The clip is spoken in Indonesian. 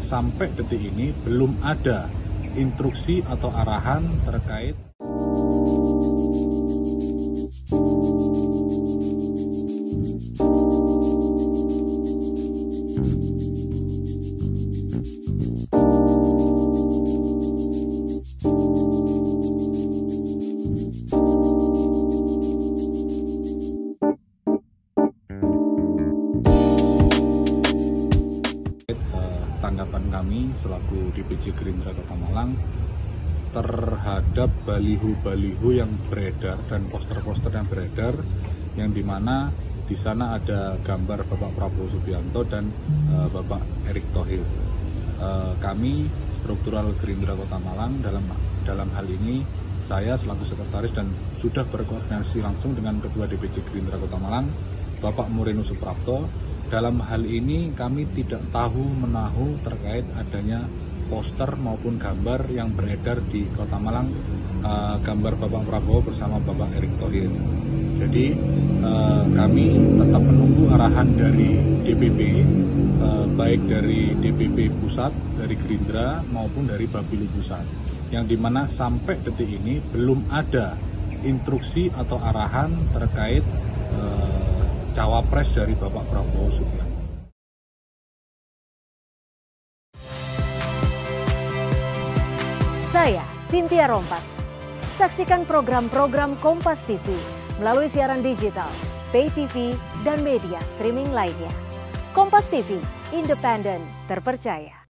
sampai detik ini belum ada instruksi atau arahan terkait tanggapan kami selaku DPC Gerindra Kota Malang terhadap baliho-baliho yang beredar dan poster-poster yang beredar, yang dimana di sana ada gambar Bapak Prabowo Subianto dan Bapak Erick Thohir. Kami struktural Gerindra Kota Malang dalam hal ini saya selaku sekretaris dan sudah berkoordinasi langsung dengan Ketua DPC Gerindra Kota Malang Bapak Moreno Suprapto. Dalam hal ini kami tidak tahu-menahu terkait adanya poster maupun gambar yang beredar di Kota Malang, gambar Bapak Prabowo bersama Bapak Erick Thohir. Jadi kami tetap menunggu arahan dari DPP, baik dari DPP Pusat, dari Gerindra maupun dari Bapilu Pusat, yang dimana sampai detik ini belum ada instruksi atau arahan terkait cawapres dari Bapak Prabowo Subianto. Saya Cynthia Rompas. Saksikan program-program Kompas TV melalui siaran digital, pay TV, dan media streaming lainnya. Kompas TV, independen, terpercaya.